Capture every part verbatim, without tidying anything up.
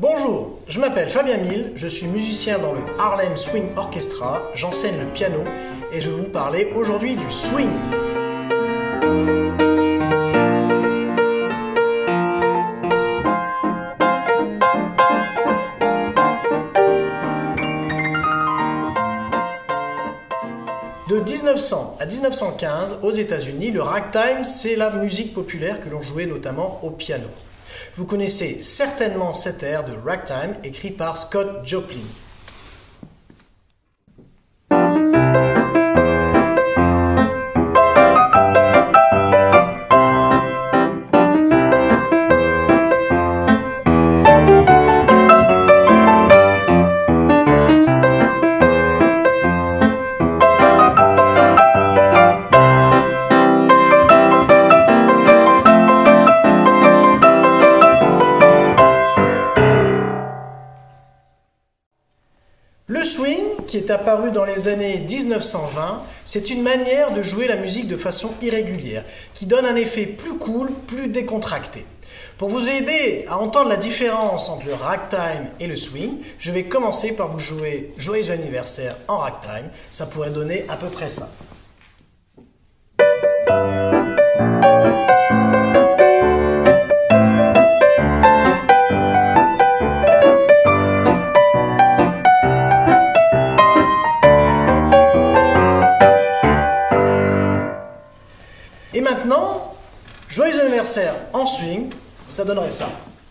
Bonjour, je m'appelle Fabien Mille, je suis musicien dans le Harlem Swing Orchestra, j'enseigne le piano et je vais vous parler aujourd'hui du swing. De mille neuf cents à mille neuf cent quinze, aux États-Unis, le ragtime, c'est la musique populaire que l'on jouait notamment au piano. Vous connaissez certainement cet air de ragtime écrit par Scott Joplin. Le swing, qui est apparu dans les années mille neuf cent vingt, c'est une manière de jouer la musique de façon irrégulière, qui donne un effet plus cool, plus décontracté. Pour vous aider à entendre la différence entre le ragtime et le swing, je vais commencer par vous jouer Joyeux anniversaire en ragtime. Ça pourrait donner à peu près ça. Et maintenant, Joyeux anniversaire en swing, ça donnerait ça.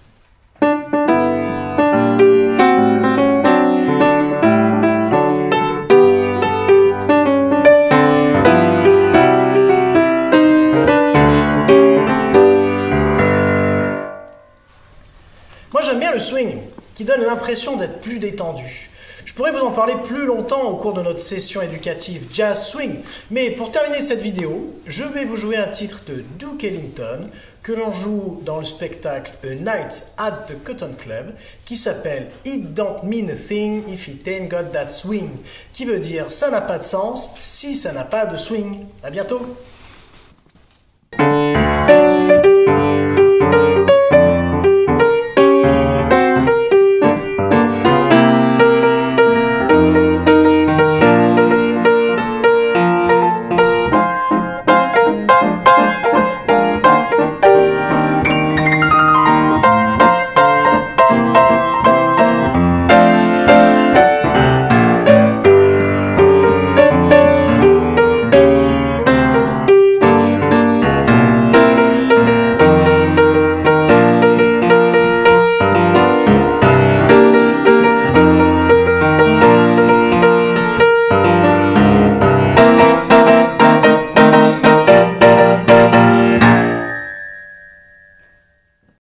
Moi j'aime bien le swing, qui donne l'impression d'être plus détendu. Je pourrais vous en parler plus longtemps au cours de notre session éducative Jazz Swing, mais pour terminer cette vidéo, je vais vous jouer un titre de Duke Ellington que l'on joue dans le spectacle A Night at the Cotton Club qui s'appelle It Don't Mean a Thing If It Ain't Got That Swing, qui veut dire ça n'a pas de sens si ça n'a pas de swing. À bientôt!